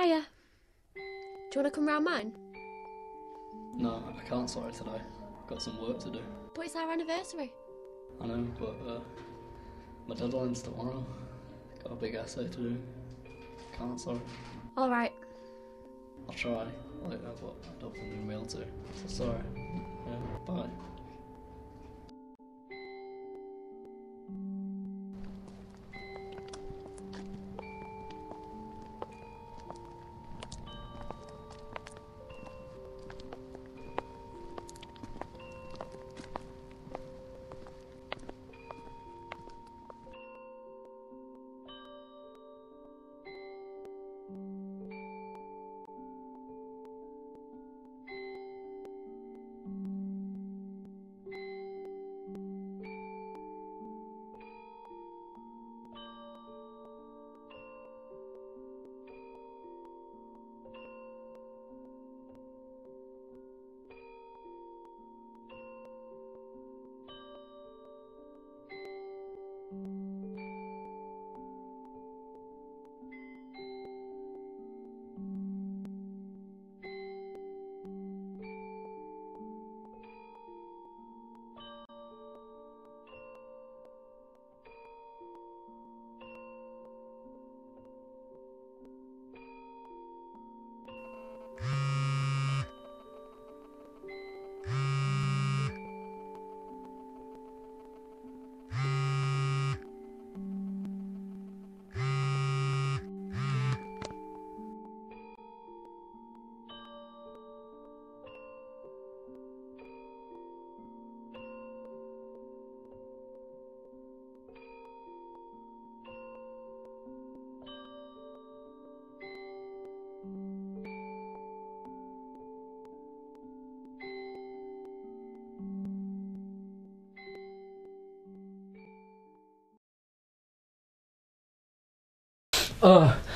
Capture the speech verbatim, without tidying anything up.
Hiya. Do you want to come round mine? No, I can't, sorry, today. I've got some work to do. But it's our anniversary. I know, but uh, my deadline's tomorrow. Got a big essay to do. Can't, sorry. Alright. I'll try later, but I don't think I'm going to be able to. So sorry. Yeah, bye. Ugh.